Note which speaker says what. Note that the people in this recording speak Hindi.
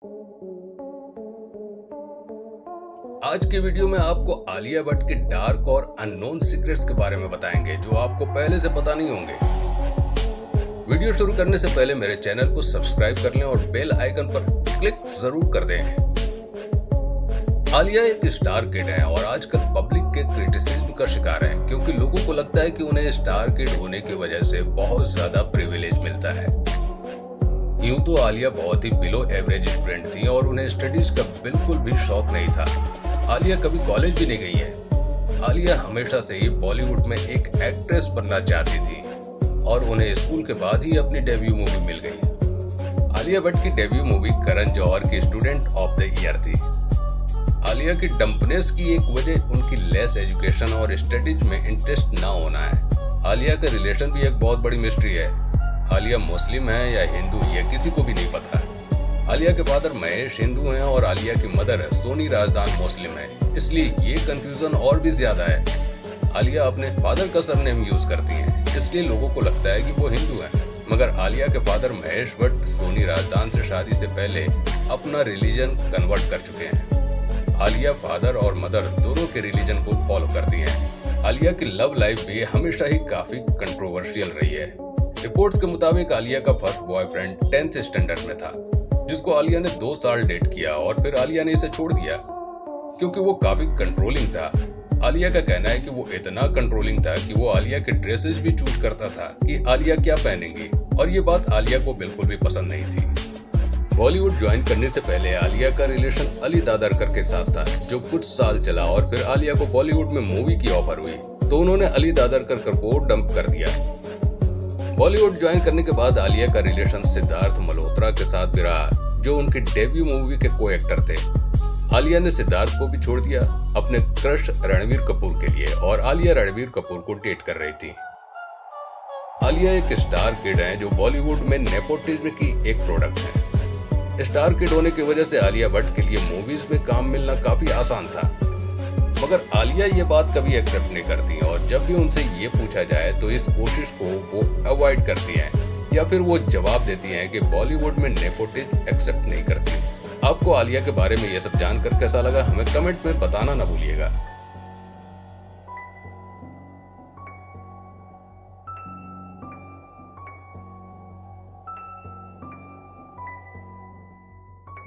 Speaker 1: आज के वीडियो में आपको आलिया भट्ट के डार्क और अननोन सीक्रेट्स के बारे में बताएंगे जो आपको पहले से पता नहीं होंगे। वीडियो शुरू करने से पहले मेरे चैनल को सब्सक्राइब कर लें और बेल आइकन पर क्लिक जरूर कर दें। आलिया एक स्टार किड है और आजकल पब्लिक के क्रिटिसिज्म का शिकार है क्योंकि लोगों को लगता है कि उन्हें स्टार किड होने की वजह से बहुत ज्यादा प्रिविलेज मिलता है। यूं तो आलिया बहुत ही बिलो एवरेज स्टूडेंट थी और उन्हें स्टडीज का बिल्कुल भी शौक नहीं था। आलिया कभी कॉलेज भी नहीं गई है। आलिया हमेशा से ही बॉलीवुड में एक एक्ट्रेस बनना चाहती थी और उन्हें स्कूल के बाद ही अपनी डेब्यू मूवी मिल गई। आलिया भट्ट की डेब्यू मूवी करण जौहर की स्टूडेंट ऑफ द ईयर थी। आलिया की डम्पनेस की एक वजह उनकी लेस एजुकेशन और स्टडीज में इंटरेस्ट ना होना है। आलिया का रिलेशन भी एक बहुत बड़ी मिस्ट्री है। आलिया मुस्लिम है या हिंदू ये किसी को भी नहीं पता। आलिया के फादर महेश हिंदू हैं और आलिया की मदर सोनी राजदान मुस्लिम है, इसलिए ये कंफ्यूजन और भी ज्यादा है। आलिया अपने फादर का सरनेम यूज करती हैं, इसलिए लोगों को लगता है कि वो हिंदू हैं, मगर आलिया के फादर महेश भट्ट सोनी राजदान से शादी से पहले अपना रिलीजन कन्वर्ट कर चुके हैं। आलिया फादर और मदर दोनों के रिलीजन को फॉलो करती हैं। आलिया की लव लाइफ भी हमेशा ही काफी कंट्रोवर्शियल रही है। रिपोर्ट्स के मुताबिक आलिया का फर्स्ट बॉयफ्रेंड 10th स्टैंडर्ड में था, जिसको आलिया ने 2 साल डेट किया और फिर आलिया ने इसे छोड़ दिया क्योंकि वो काफी कंट्रोलिंग था। आलिया का कहना है कि वो इतना कंट्रोलिंग था कि वो आलिया के ड्रेसेस भी चूज करता था कि आलिया क्या पहनेंगी, और ये बात आलिया को बिल्कुल भी पसंद नहीं थी। बॉलीवुड ज्वाइन करने से पहले आलिया का रिलेशन अली दादरकर के साथ था, जो कुछ साल चला और फिर आलिया को बॉलीवुड में मूवी की ऑफर हुई तो उन्होंने अली दादरकर को डंप कर दिया। बॉलीवुड ज्वाइन करने के बाद आलिया का रिलेशन सिद्धार्थ मल्होत्रा के साथ भी रहा, जो उनकी डेब्यू मूवी के को एक्टर थे। आलिया ने सिद्धार्थ को भी छोड़ दिया अपने क्रश रणवीर कपूर के लिए, और आलिया रणवीर कपूर को डेट कर रही थी। आलिया एक स्टार किड है जो बॉलीवुड में नेपोटिज्म की एक प्रोडक्ट है। स्टार किड होने की वजह से आलिया भट्ट के लिए मूवीज में काम मिलना काफी आसान था, मगर आलिया ये बात कभी एक्सेप्ट नहीं करती और जब भी उनसे ये पूछा जाए तो इस कोशिश को वो अवॉइड करती हैं या फिर वो जवाब देती हैं कि बॉलीवुड में नेपोटिज्म एक्सेप्ट नहीं करती। आपको आलिया के बारे में ये सब जानकर कैसा लगा हमें कमेंट में बताना ना भूलिएगा।